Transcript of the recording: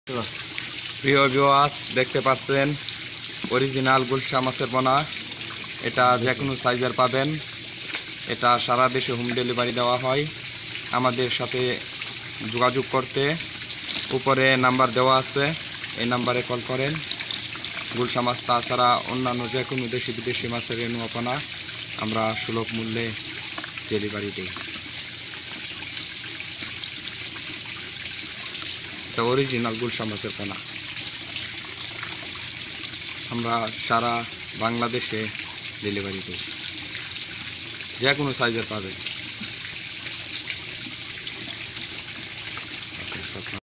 প্রিয় ভিউয়ার্স, দেখতে পাচ্ছেন অরিজিনাল গুলশা মাছের পোনা। এটা যে কোনো সাইজের পাবেন। এটা সারা দেশে হোম ডেলিভারি দেওয়া হয়। আমাদের সাথে যোগাযোগ করতে উপরে নাম্বার দেওয়া আছে, এই নাম্বারে কল করেন। গুলশা মাছ তাছাড়া অন্যান্য যে কোনো দেশি বিদেশি মাছের রেণু পোনা আমরা সুলভ মূল্যে ডেলিভারি দিই। এটা অরিজিনাল গুলশা মাছের পোনা। আমরা সারা বাংলাদেশে ডেলিভারি দিই, যে কোনো সাইজের পাবেন।